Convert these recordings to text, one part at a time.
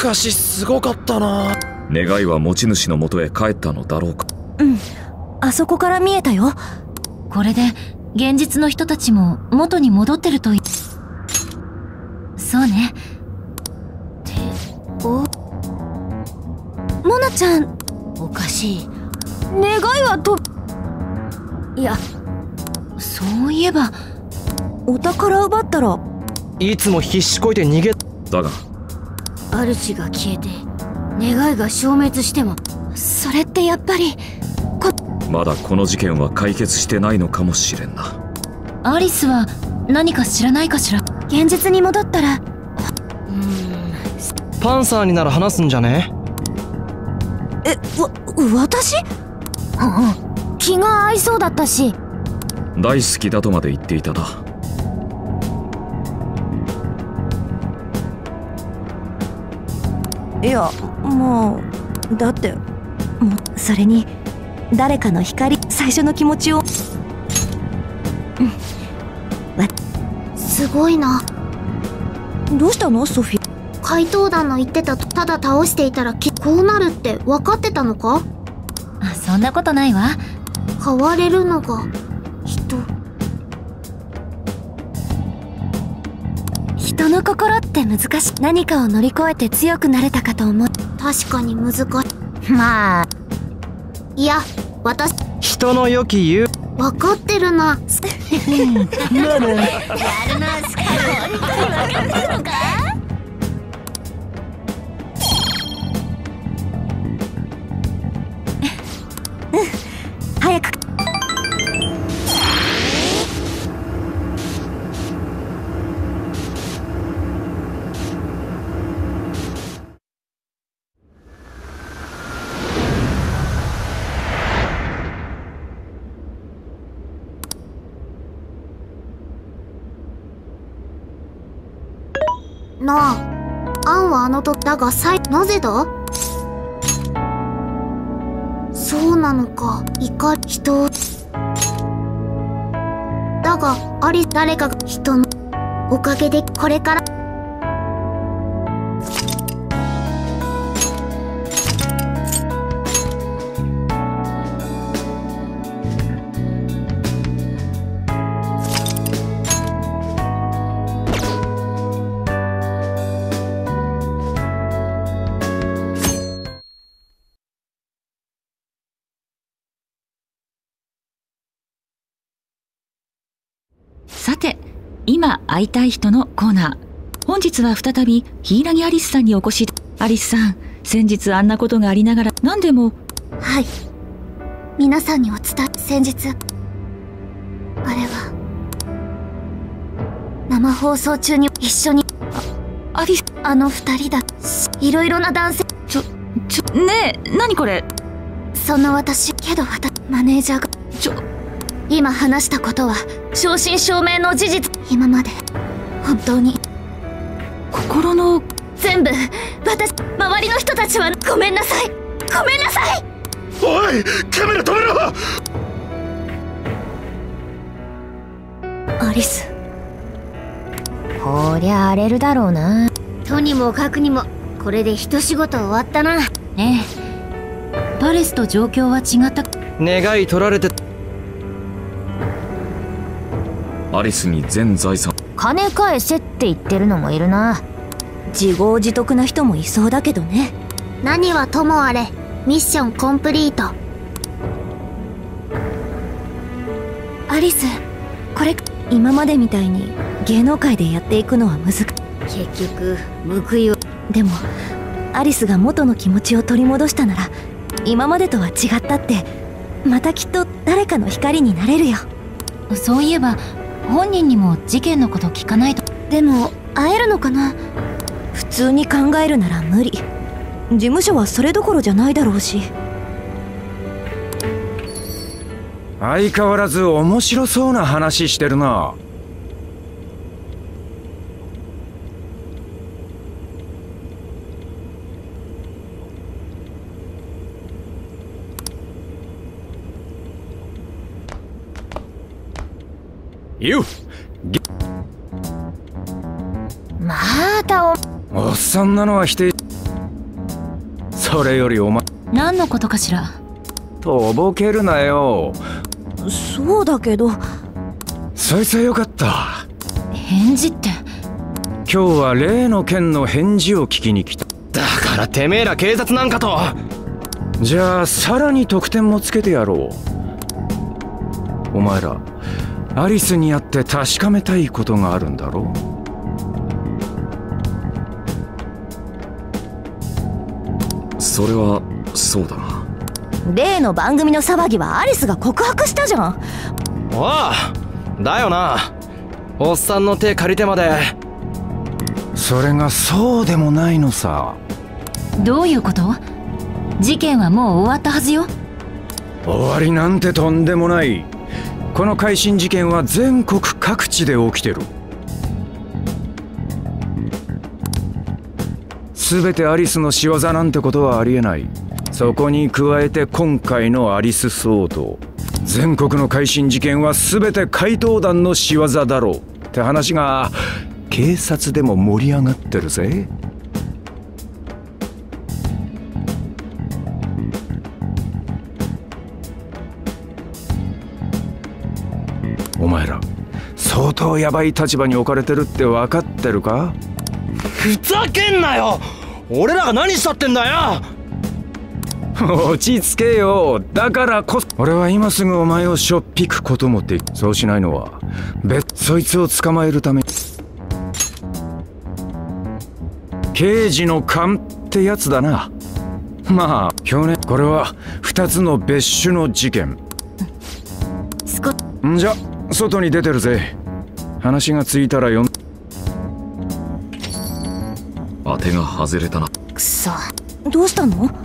かしすごかったな。願いは持ち主の元へ帰ったのだろうか。 うん、あそこから見えたよ。これで現実の人たちも元に戻ってるとそうね。モナちゃん、おかしい。願いはいや、そういえばお宝奪ったらいつも必死こいて逃げ。 だが主が消えて願いが消滅しても、それってやっぱりまだこの事件は解決してないのかもしれんな。 アリスは何か知らないかしら。現実に戻ったらパンサーになら話すんじゃね？ 私？気が合いそうだったし。 大好きだとまで言っていたな。 いや、もうだってそれに誰かの光、最初の気持ちを。すごいな。どうしたのソフィ？怪盗団の言ってたただ倒していたらこうなるって分かってたのか？そんなことないわ。変われるのが人の心って難しい。何かを乗り越えて強くなれたかと思う。確かに難しい。まあ、いや、私人の良き言う。 分かってるな。やるな、スカル。本当に分かってるのか？早く。なあ、アンはあの時だがなぜだ？そうなのか。人をだが誰かが人のおかげでこれから。 さて、今会いたい人のコーナー。本日は再び柊アリスさんにお越し。アリスさん、先日あんなことがありながら何でも。 はい、皆さんに先日あれは生放送中に一緒にアリス、あの二人だ。いろいろな男性。 ねえ、何これ？ そんなマネージャーが今話したことは正真正銘の事実。今まで本当に心の全部周りの人たちはごめんなさい。ごめんなさい。 おい、カメラ止めろ。 アリス、こりゃ荒れるだろうな。とにもかくにもこれで一仕事終わったな。ねえ、パレスと状況は違った。 願い取られて。 アリスに全財産。 金返せって言ってるのもいるな。自業自得な人もいそうだけどね。何はともあれミッションコンプリート。アリス、これ今までみたいに芸能界でやっていくのは結局報いを。でもアリスが元の気持ちを取り戻したなら今までとは違ったって、またきっと誰かの光になれるよ。そういえば本人にも事件のこと聞かないと。でも会えるのかな？普通に考えるなら無理。事務所はそれどころじゃないだろうし。 相変わらず面白そうな話してるな。よっ、 またおっさんなのは否定。 それよりお前何のことかしら。 とぼけるなよ。 そうだけど。 そいつはよかった。 返事って。 今日は例の件の返事を聞きに来た。 だからてめえら警察なんかと。 じゃあさらに得点もつけてやろう。お前らアリスに会って確かめたいことがあるんだろ。 それはそうだな。 例の番組の騒ぎはアリスが告白したじゃん。 おうだよな。おっさんの手借りてまで。 それがそうでもないのさ。 どういうこと？事件はもう終わったはずよ。 終わりなんてとんでもない。この改心事件は全国各地で起きてる。全てアリスの仕業なんてことはありえない。そこに加えて今回のアリス騒動、全国の改心事件は全て怪盗団の仕業だろうって話が警察でも盛り上がってるぜ。お前ら相当ヤバい立場に置かれてるって分かってるか？ ふざけんなよ。俺らが何したってんだよ。 落ち着けよ。だからこそ俺は今すぐお前をしょっぴくこともでき。そうしないのはそいつを捕まえるため。刑事の勘ってやつだな。まあ去年これは2つの別種の事件。んじゃ外に出てるぜ。話がついたらよん。 当てが外れたな。 くそ。どうしたの？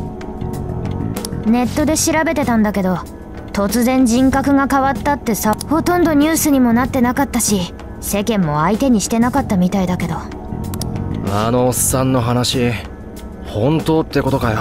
ネットで調べてたんだけど、突然人格が変わったってさ、ほとんどニュースにもなってなかったし、世間も相手にしてなかったみたいだけど。 あのおっさんの話本当ってことかよ。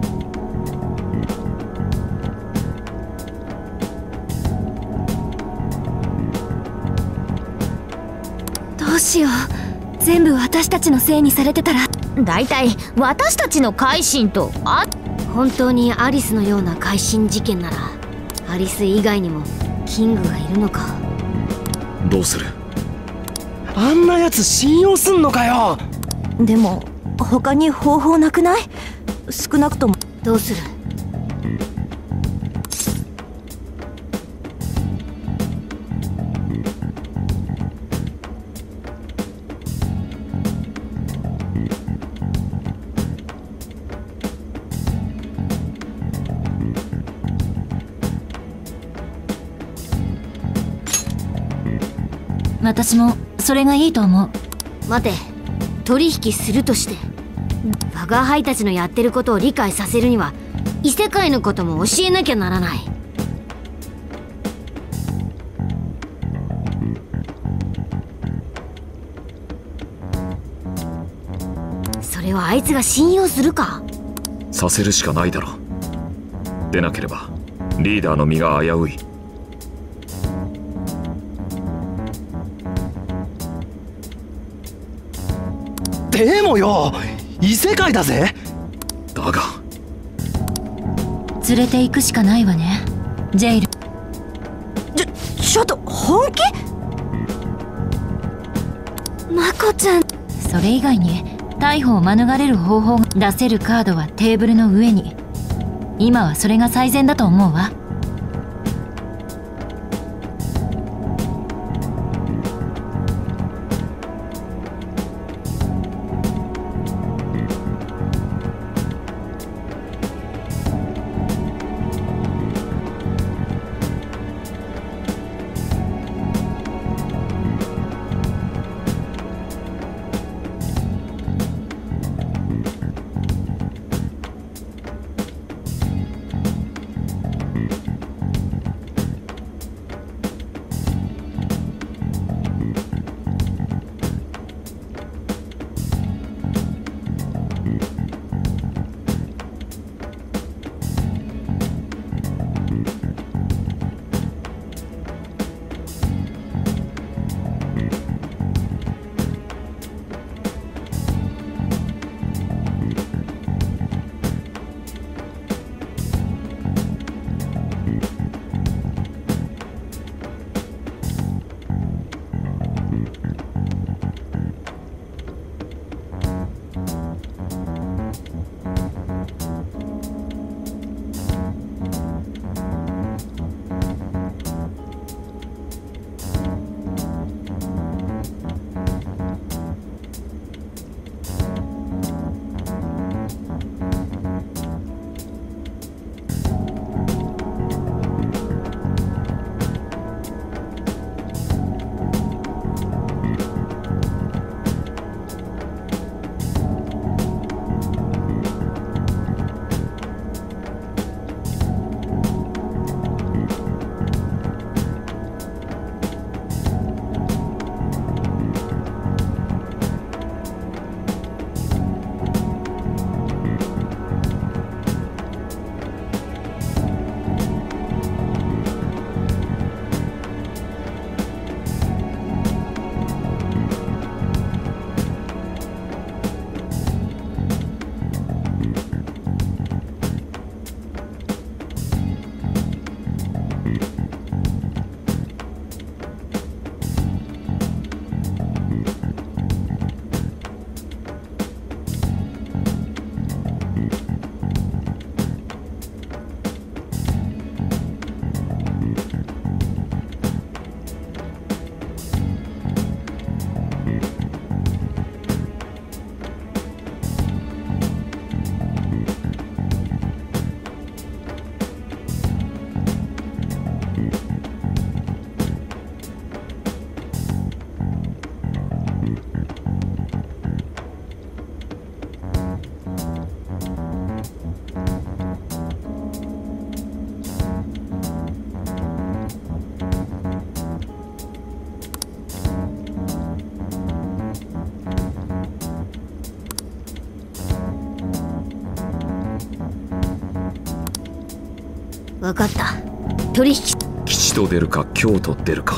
どうしよう。全部私たちのせいにされてたら。 だいたい私たちの改心と本当にアリスのような改心事件ならアリス以外にもキングがいるのか。 どうする？ あんなやつ信用すんのかよ。 でも他に方法なくない？少なくとも。 どうする？ 私もそれがいいと思う。 待て、取引するとして我が輩たちのやってることを理解させるには異世界のことも教えなきゃならない。それはあいつが信用するか？ させるしかないだろ。でなければリーダーの身が危うい。 でもよ、異世界だぜ。 だが連れて行くしかないわね、ジェイル。 ちょっと本気？まこちゃん。 それ以外に逮捕を免れる方法が出せるカードはテーブルの上に。今はそれが最善だと思うわ。 分かった。取引吉と出るか凶と出るか。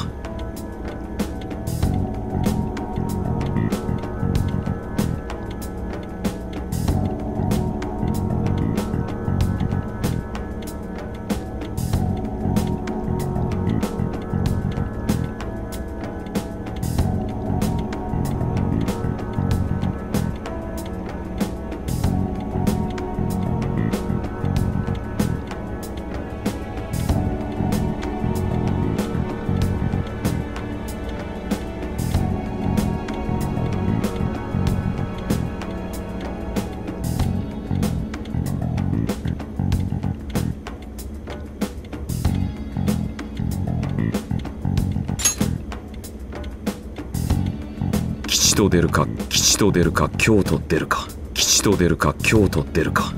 吉と出るか吉と出るか凶と出るか。吉と出るか凶と出るか。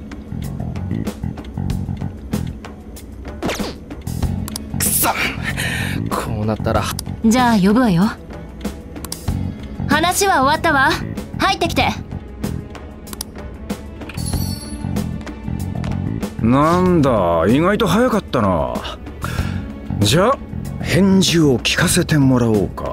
くそ、こうなったら。 じゃあ呼ぶわよ。話は終わったわ。入ってきて。 なんだ、意外と早かったな。じゃあ返事を聞かせてもらおうか。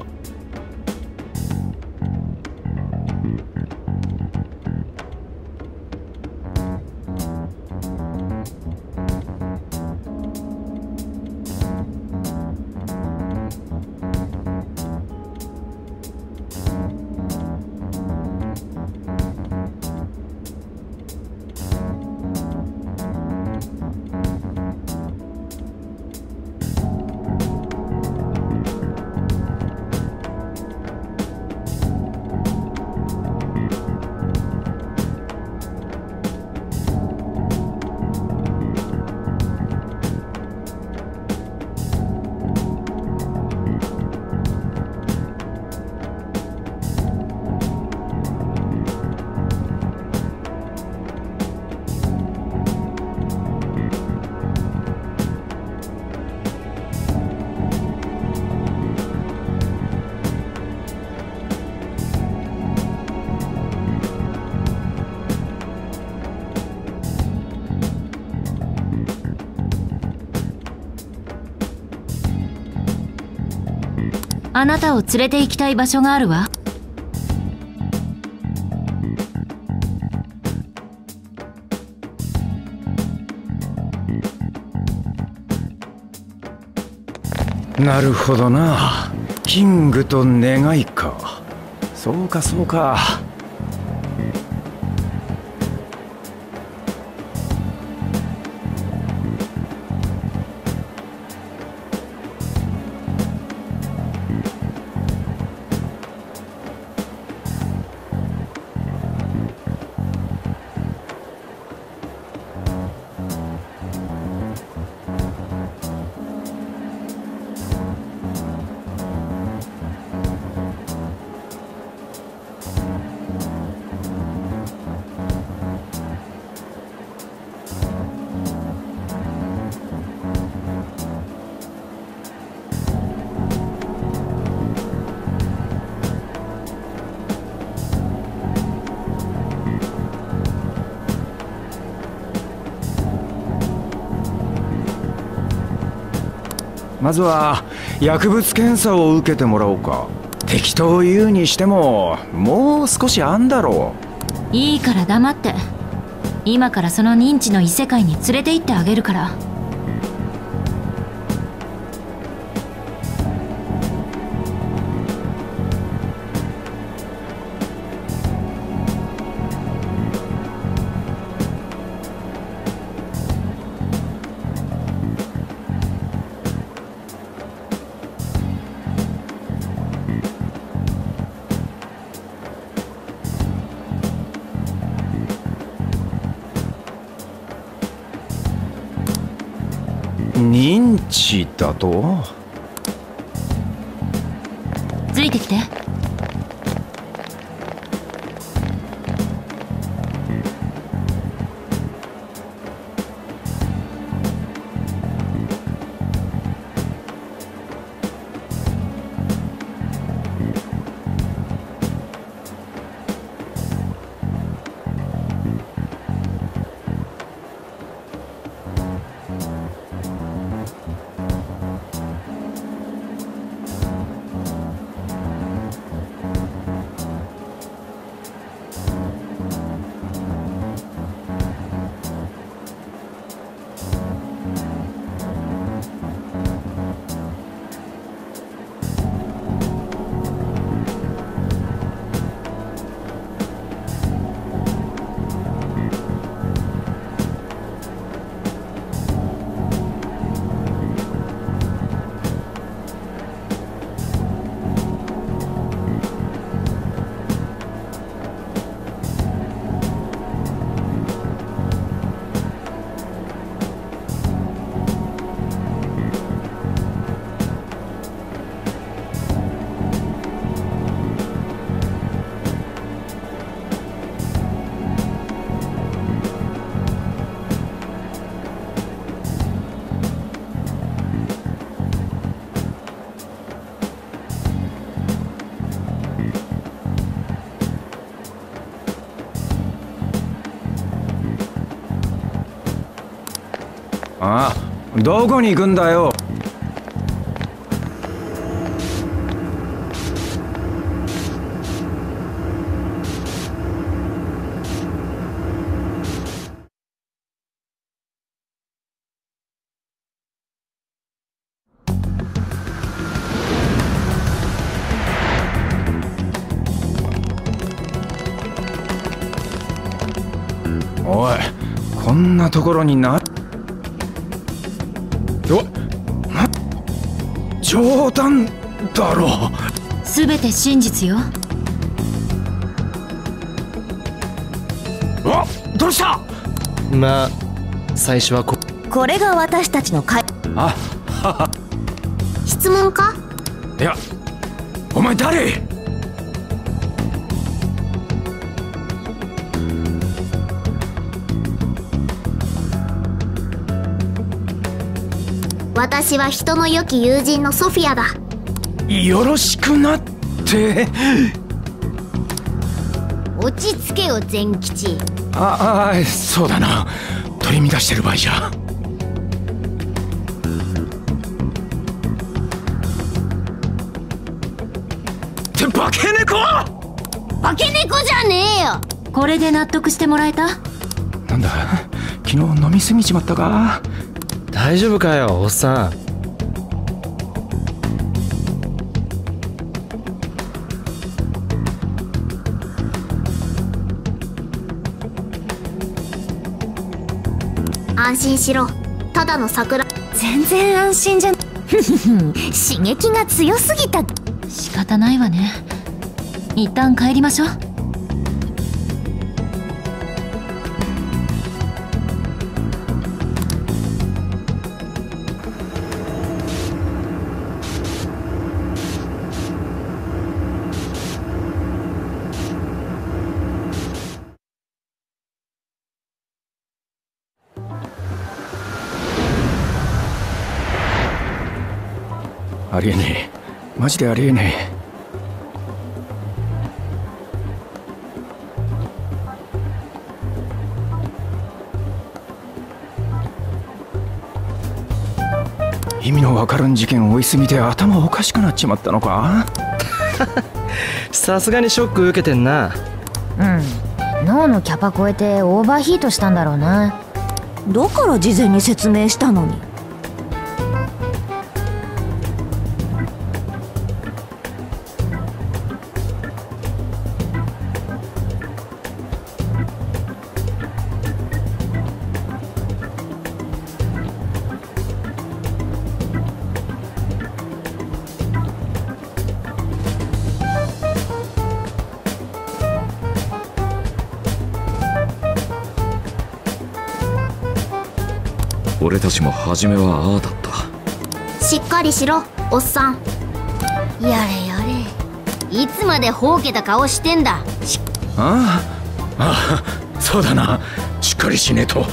あなたを連れて行きたい場所があるわ。 なるほどな。キングと願いか。そうかそうか。まずは薬物検査を受けてもらおうか。適当言うにしてももう少しあんだろう。いいから黙って。今からその認知の異世界に連れて行ってあげるから。 認知だと？ ついてきて。 ああ、どこに行くんだよ。おい、こんなところに冗談だろ。 全て真実よ。 どうした。 まあ最初はこれが私たちの会。 質問か？ いや、お前誰？ 私は人の良き友人のソフィアだ。 よろしくなって。 落ち着けよ善吉。 そうだな、取り乱してる場合じゃ。って化け猫！ 化け猫じゃねえよ。 これで納得してもらえた？ なんだ、昨日飲みすぎちまったか。 大丈夫かよおっさん。 安心しろ、ただの桜。 全然安心じゃん。刺激が強すぎた。 仕方ないわね。一旦帰りましょう。 ありえねえ、マジでありえねえ。意味のわからん事件を追いすぎて頭おかしくなっちまったのか。 さすがにショック受けてんな。 脳のキャパ超えてオーバーヒートしたんだろうな。 だから事前に説明したのに。 俺たちも初めはああだった。 しっかりしろおっさん。やれやれ、いつまでほうけた顔してんだ。 そうだな、しっかりしねえと。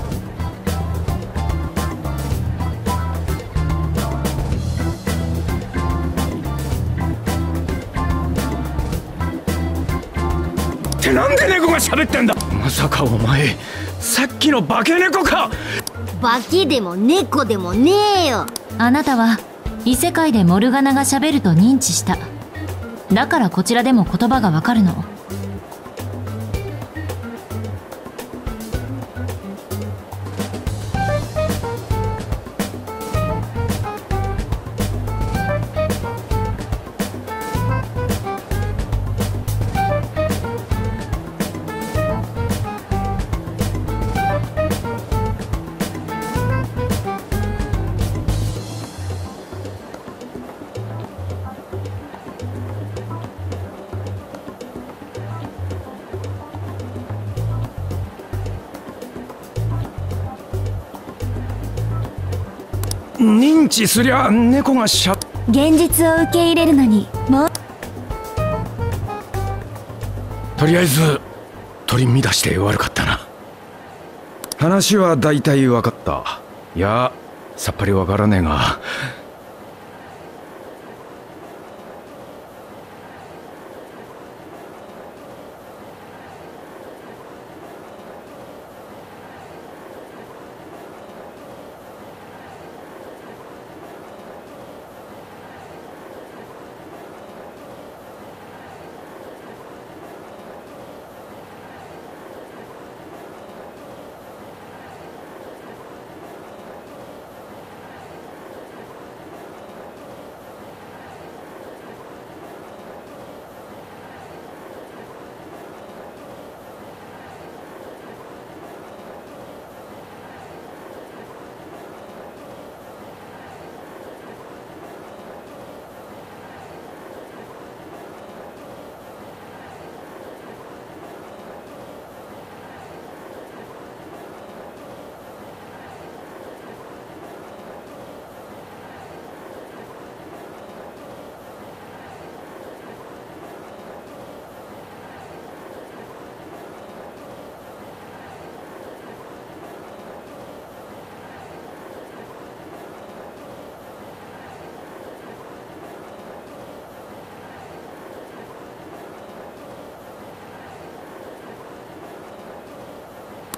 ってなんで猫が喋ってんだ。まさかお前さっきの化け猫か。 化けでも猫でもねえよ。 あなたは異世界でモルガナが喋ると認知した。だからこちらでも言葉がわかるの。 認知すりゃ猫が現実を受け入れるのにもう。 とりあえず取り乱して悪かったな。話は大体分かった。いや、さっぱり分からねえが、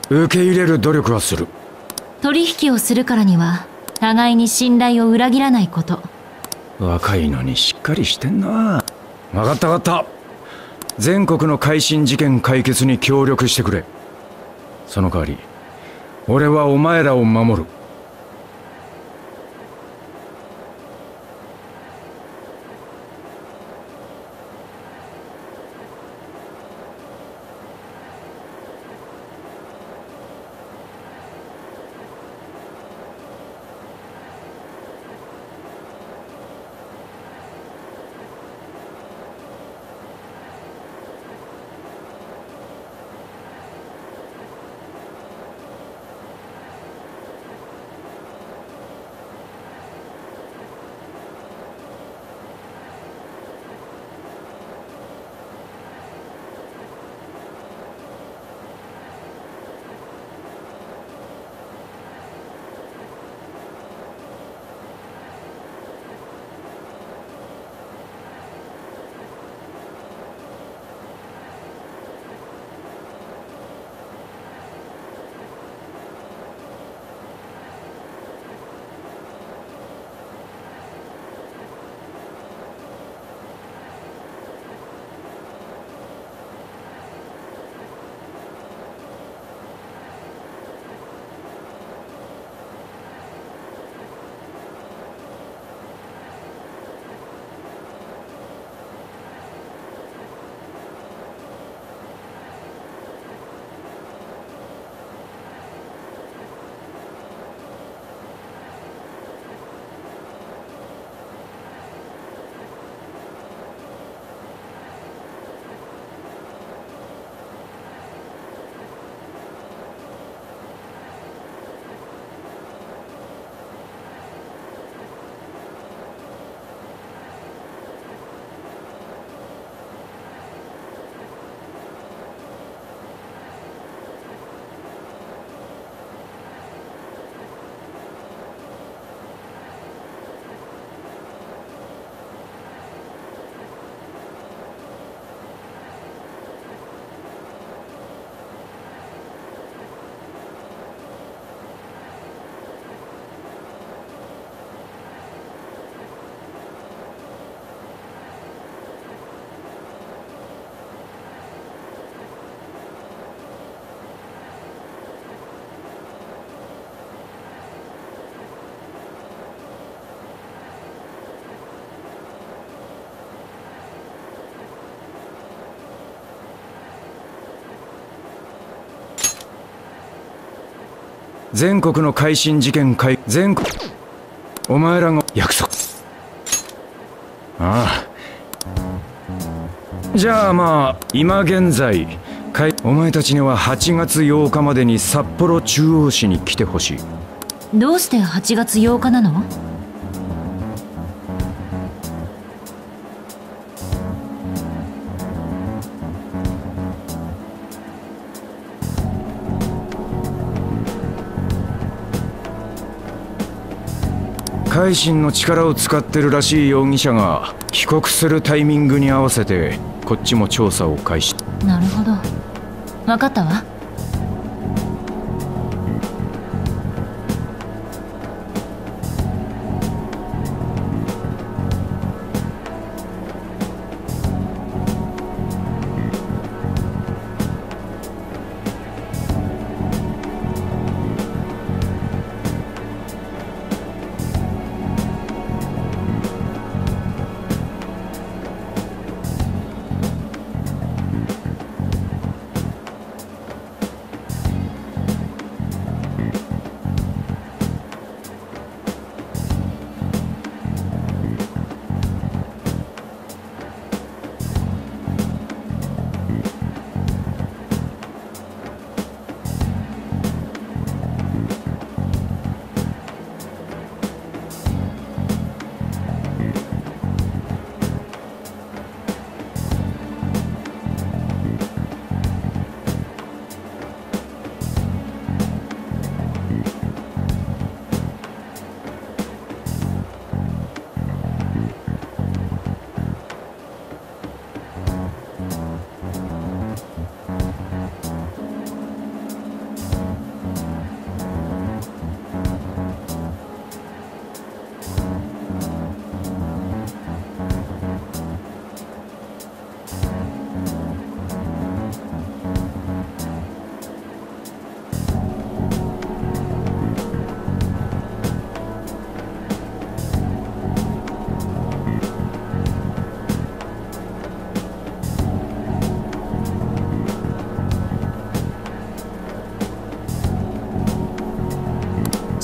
受け入れる努力はする。 取引をするからには互いに信頼を裏切らないこと。 若いのにしっかりしてんな。分かった分かった。全国の改心事件解決に協力してくれ。その代わり俺はお前らを守る。全国の改心事件全国お前らが約束。ああ、じゃあまあ今現在お前たちには8月8日までに札幌中央市に来てほしい。 どうして8月8日なの？ 改心の力を使ってるらしい容疑者が帰国するタイミングに合わせてこっちも調査を開始。 なるほど、分かったわ。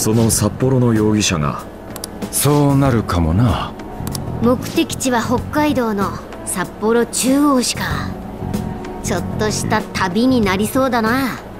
その札幌の容疑者が。 そうなるかもな。 目的地は北海道の札幌中央市か。ちょっとした旅になりそうだな。